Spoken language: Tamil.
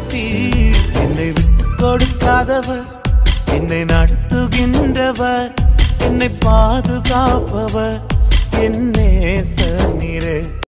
வைத்தீர். என்னை விட்டு கொடுக்காதவர், என்னை நடத்துகின்றவர், என்னை பாதுகாப்பவர், என் நேசர் நீரே.